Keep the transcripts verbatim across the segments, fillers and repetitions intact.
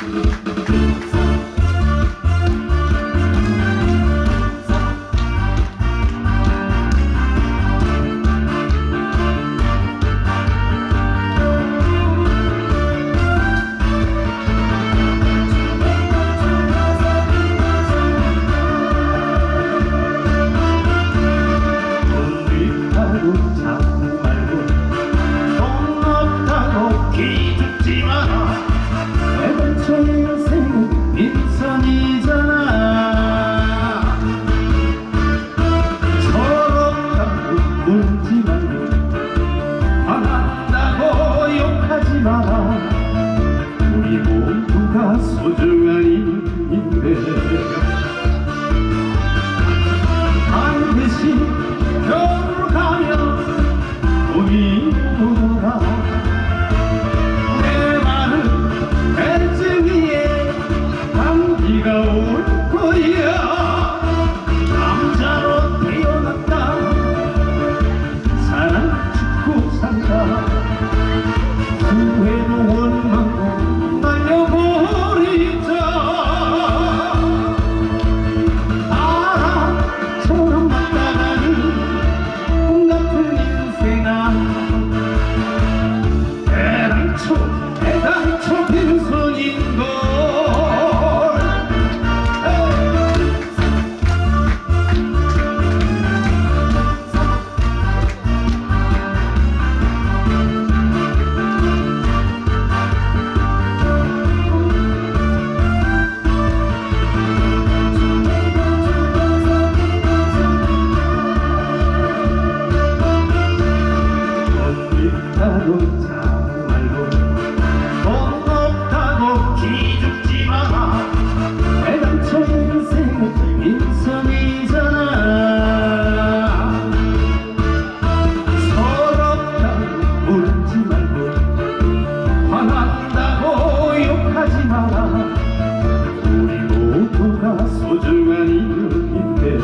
소중한 인인데 반드시 겨울 가면 봄이 오더라. 내 마른 벨트 위에 감기가 올 거야. 남자로 태어났다 사랑 죽고 산다. 후회도 원망도 날려버리자. 바람처럼 맞다가는 꿈같은 인생아. 애당초 애당초 빈손인걸. 없다고 참말로 돈 없다고 기죽지 마. 애당초 인생은 인성이잖아. 서럽다고 울지 말고 화난다고 욕하지 마라. 우리 모두가 소중한 인연인데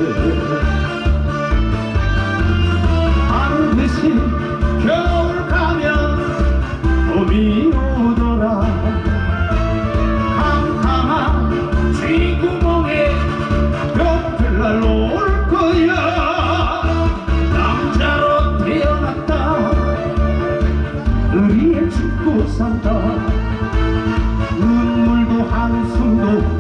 반드시 겨울 가면 봄이 오더라. 캄캄한 쥐구멍에 벽들 날로 올 거야. 남자로 태어났다 의리에 죽고 산다. 눈물도 한숨도